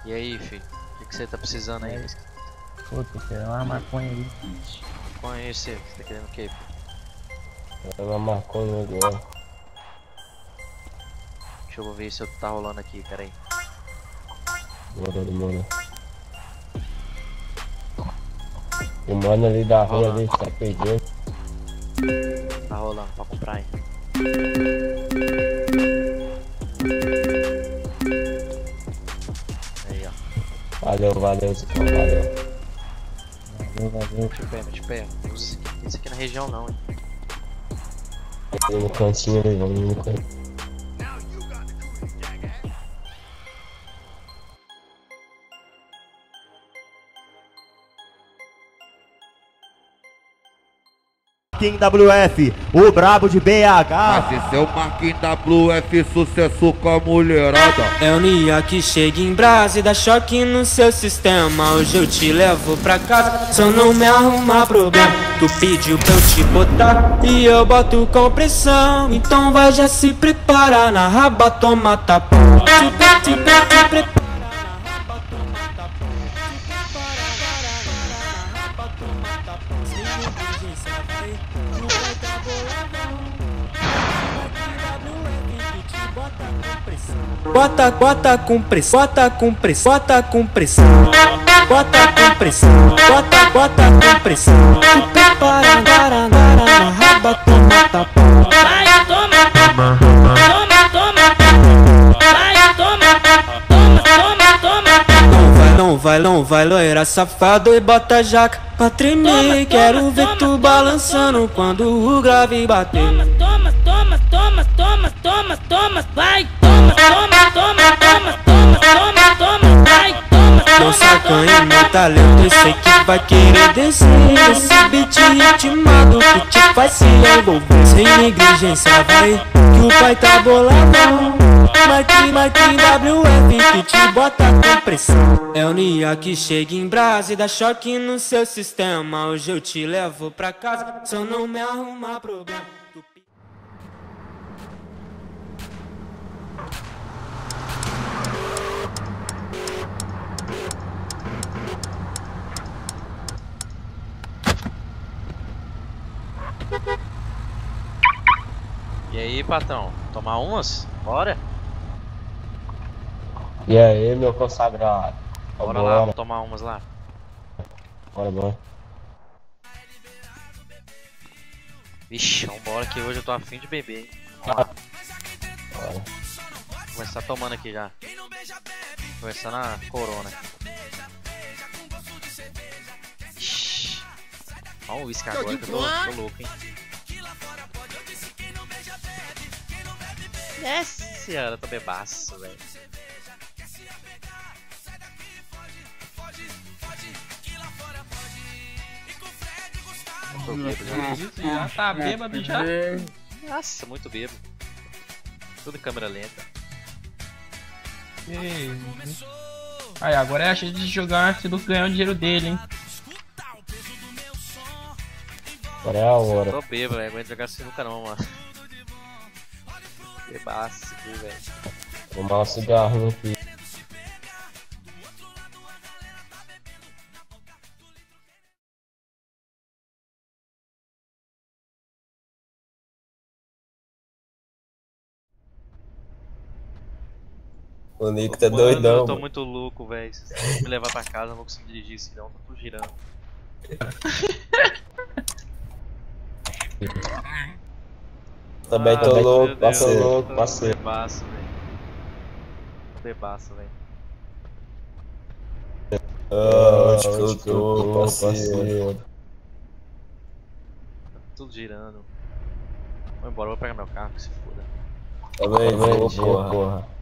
E aí, filho? O que você tá precisando aí? Pô, tô querendo uma maconha aí. Conhecer, você tá querendo o quê, filho? Ela marcou no agora. Deixa eu ver se eu tá rolando aqui, peraí. Demorou. O mano ali da rua Rolando. ali tá pedindo. Tá rolando pra comprar aí. Aí, ó. Valeu, Zicão, valeu. Valeu. Mete o pé. Não usa isso aqui na região não, hein. Ali no cantinho ali, vamos no cantinho. Marquinhos WF, o brabo de BH. Mas esse é o Marquinhos WF, sucesso com a mulherada. É o Nia que chega em brasa e dá choque no seu sistema. Hoje eu te levo pra casa, só não me arruma problema. Tu pediu pra eu te botar e eu boto com pressão. Então vai já se prepara, na raba toma tapão. Te prepara. Bota com pressão, bota com pressão, bota com pressão, bota com pressão, bota com pressão. Tu prepara, na raba toma tapão. Vai, toma, vai, não vai, loira safado e bota jaca pra tremer. Quero ver tu balançando quando o grave bater. Toma, vai, vai, meu sacanha, meu talento, eu sei que vai querer descer. Esse beat ritmado que te faz se envolver. Sem negligência, vai, que o pai tá boladão. Marquinhos WF que te bota com pressão. É o Nia que chega em brasa e dá choque no seu sistema. Hoje eu te levo pra casa, só não me arruma problema. E aí, patrão? Tomar umas? Bora? E aí, meu consagrado? Bora lá, vamos tomar umas lá. Bora. Vixe, vambora que hoje eu tô afim de beber, hein? Bora. Vou começar tomando aqui já. Começando a corona. Ixi. Olha o uísque agora que eu tô louco, hein? Nossa senhora, eu tô bebaço, velho. Tô bêbado já. Já tá bêbado já? Nossa, muito bêbado. Tudo em câmera lenta. Aí, agora é a chance de jogar se Luke ganhar o dinheiro dele, hein? Agora é a hora. Tô bêbado, velho. Aguento jogar sinuca não, mano. Bebaço aqui, velho. Vou fumar um cigarro aqui. O Nico tá doidão. Eu tô muito louco, velho. Se você me levar pra casa, eu não vou conseguir dirigir esse não. Tô tudo girando. Também tô louco, parceiro. Bebaço, velho. Bebaço, velho. Onde que eu tô, parceiro? Tá tudo girando. Vou embora, vou pegar meu carro, que se foda. Também, porra.